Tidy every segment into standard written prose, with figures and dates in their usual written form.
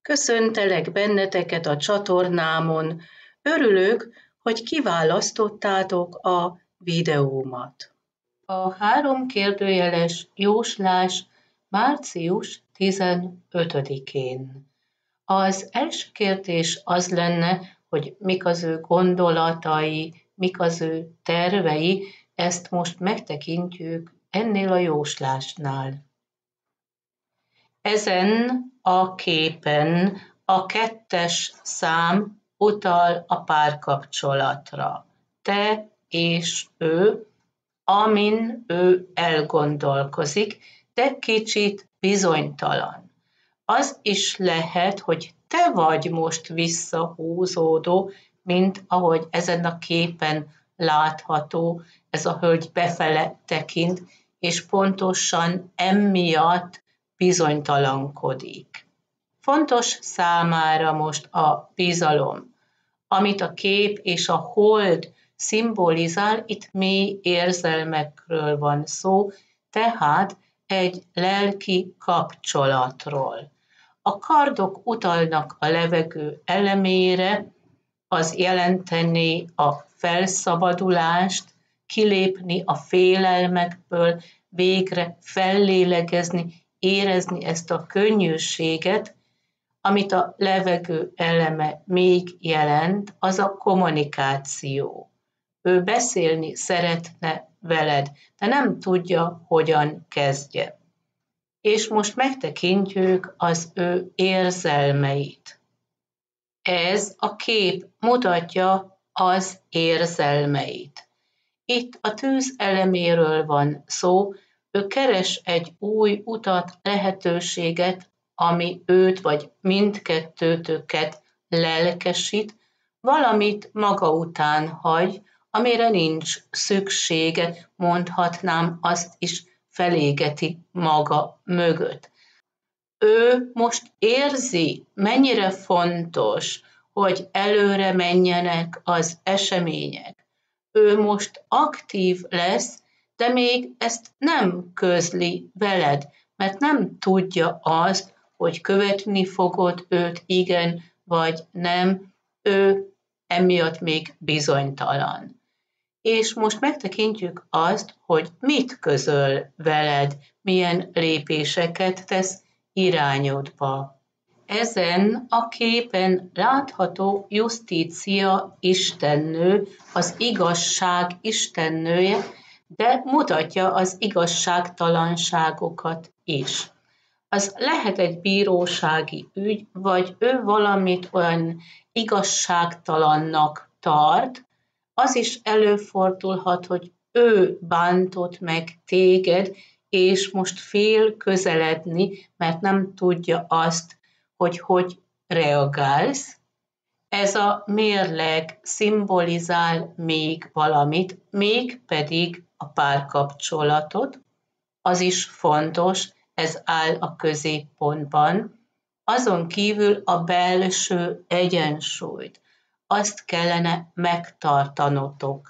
Köszöntelek benneteket a csatornámon. Örülök, hogy kiválasztottátok a videómat. A 3 kérdőjeles jóslás március 15-én. Az első kérdés az lenne, hogy mik az ő gondolatai, mik az ő tervei, ezt most megtekintjük ennél a jóslásnál. Ezen a képen a 2-es szám utal a párkapcsolatra. Te és ő, amin ő elgondolkozik, de kicsit bizonytalan. Az is lehet, hogy te vagy most visszahúzódó, mint ahogy ezen a képen látható, ez a hölgy befele tekint, és pontosan emiatt bizonytalankodik. Fontos számára most a bizalom, amit a kép és a hold szimbolizál, itt mély érzelmekről van szó, tehát egy lelki kapcsolatról. A kardok utalnak a levegő elemére, az jelenteni a felszabadulást, kilépni a félelmekből, végre fellélegezni, érezni ezt a könnyűséget, amit a levegő eleme még jelent, az a kommunikáció. Ő beszélni szeretne veled, de nem tudja, hogyan kezdje. És most megtekintjük az ő érzelmeit. Ez a kép mutatja az érzelmeit. Itt a tűz eleméről van szó, ő keres egy új utat, lehetőséget, ami őt vagy mindkettőtöket lelkesít, valamit maga után hagy, amire nincs szüksége, mondhatnám azt is, felégeti maga mögött. Ő most érzi, mennyire fontos, hogy előre menjenek az események. Ő most aktív lesz, de még ezt nem közli veled, mert nem tudja azt, hogy követni fogod őt, igen vagy nem, ő emiatt még bizonytalan. És most megtekintjük azt, hogy mit közöl veled, milyen lépéseket tesz irányodba. Ezen a képen látható Justícia istennő, az igazság istennője, de mutatja az igazságtalanságokat is. Az lehet egy bírósági ügy, vagy ő valamit olyan igazságtalannak tart, az is előfordulhat, hogy ő bántott meg téged, és most fél közeledni, mert nem tudja azt, hogy reagálsz. Ez a mérleg szimbolizál még valamit, mégpedig a párkapcsolatot. Az is fontos, ez áll a középpontban. Azon kívül a belső egyensúlyt, azt kellene megtartanotok.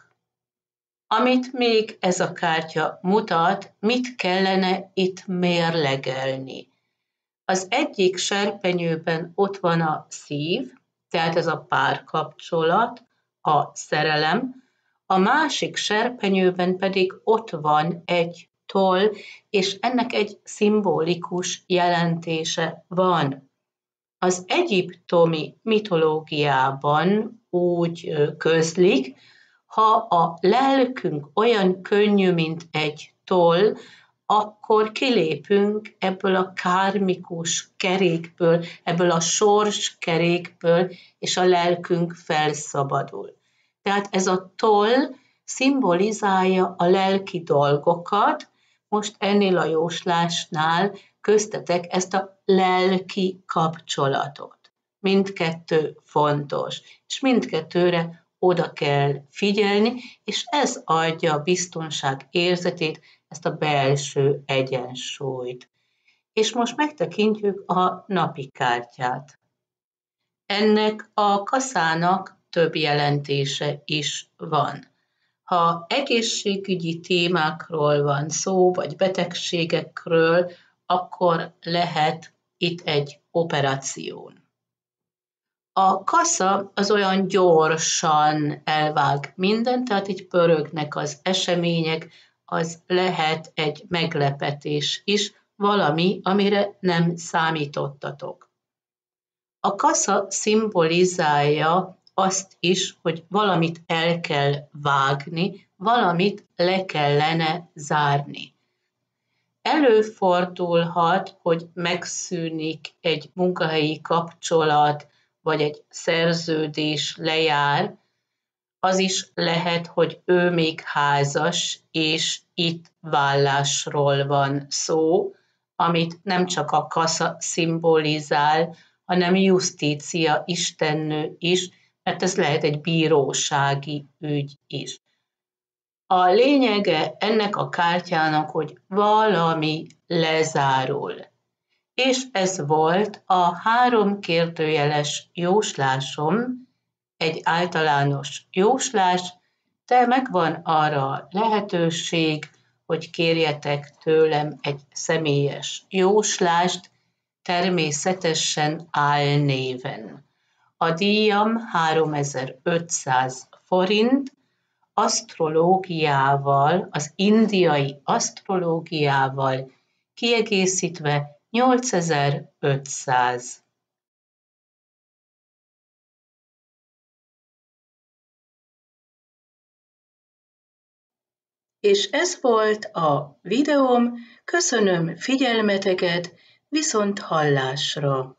Amit még ez a kártya mutat, mit kellene itt mérlegelni. Az egyik serpenyőben ott van a szív, tehát ez a párkapcsolat, a szerelem, a másik serpenyőben pedig ott van egy toll, és ennek egy szimbolikus jelentése van. Az egyiptomi mitológiában úgy közlik, ha a lelkünk olyan könnyű, mint egy toll, akkor kilépünk ebből a kármikus kerékből, ebből a sorskerékből, és a lelkünk felszabadul. Tehát ez a toll szimbolizálja a lelki dolgokat, most ennél a jóslásnál köztetek ezt a lelki kapcsolatot. Mindkettő fontos, és mindkettőre oda kell figyelni, és ez adja a biztonság érzetét, ezt a belső egyensúlyt. És most megtekintjük a napi kártyát. Ennek a kaszának több jelentése is van. Ha egészségügyi témákról van szó, vagy betegségekről, akkor lehet itt egy operáción. A kassa az olyan gyorsan elvág mindent, tehát így pörögnek az események, az lehet egy meglepetés is, valami, amire nem számítottatok. A kassa szimbolizálja azt is, hogy valamit el kell vágni, valamit le kellene zárni. Előfordulhat, hogy megszűnik egy munkahelyi kapcsolat, vagy egy szerződés lejár, az is lehet, hogy ő még házas, és itt vállásról van szó, amit nem csak a kassa szimbolizál, hanem Justícia istennő is, mert ez lehet egy bírósági ügy is. A lényege ennek a kártyának, hogy valami lezárul. És ez volt a 3 kérdőjeles jóslásom, egy általános jóslás, de megvan arra lehetőség, hogy kérjetek tőlem egy személyes jóslást, természetesen álnéven. A díjam 3500 forint, asztrológiával, az indiai asztrológiával kiegészítve 8500. És ez volt a videóm, köszönöm figyelmeteket, viszont hallásra!